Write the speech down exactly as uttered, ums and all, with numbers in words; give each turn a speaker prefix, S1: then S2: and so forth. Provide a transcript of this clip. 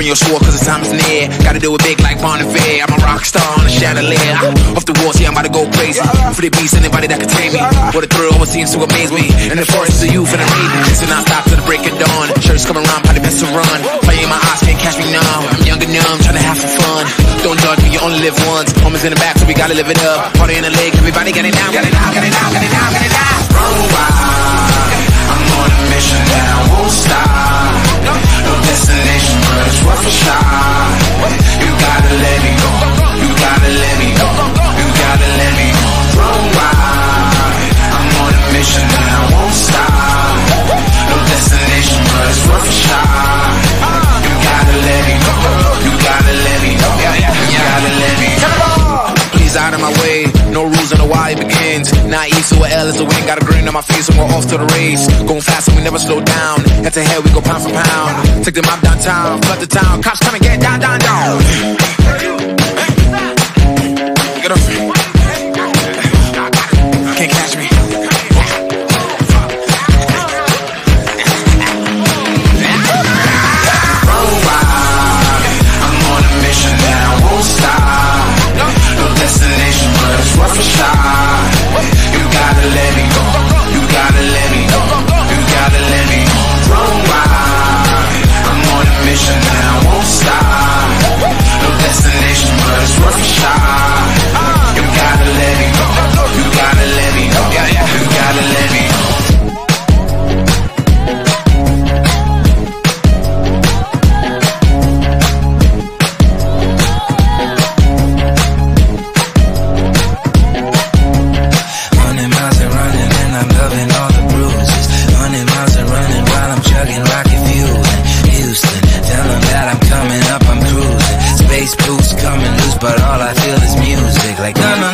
S1: your sword cause the time is near. Gotta do it big like Bon Iver. I'm a rock star on a chandelier. Off the walls, yeah, I'm about to go crazy. For the beast, anybody that can tame me. What a thrill, what seems to amaze me. In the forest of youth and the raven. So now stop till the break of dawn. Shirts come around, probably best to run. Fire in my eyes, can't catch me now. I'm young and numb, trying to have some fun. Don't judge me, you only live once. Homies in the back, so we gotta live it up. Party in the leg, everybody get it down, get it down, get it down, get it down, get it down.
S2: Run wild, I'm on a mission now, won't stop. No destination, but it's worth a shot. You gotta let me go, you gotta let me go, you gotta let me go. Run wild, I'm on a mission now, won't stop. No destination, but it's worth a shot. You gotta let me go, you gotta let me go, you gotta let me go.
S1: Please out of my way, no rules on the why it begins. Not E, so a L is the win. Got a grin on my face and we're off to the race. Going fast and we never slow down. Head to head, we go pound for pound. Take them out downtown, flood the town. Cops coming, get down, down, down. Get up. Can't catch me.
S2: Run wild, I'm on a mission now, won't stop. No destination, but it's worth a shot. You gotta let me go, you gotta let me go, you gotta let me go. Run wild, I'm on a mission now, won't stop. No destination, but it's worth a shot. You gotta let me go, you gotta let me go, you gotta let me go.
S3: But all I feel is music, like none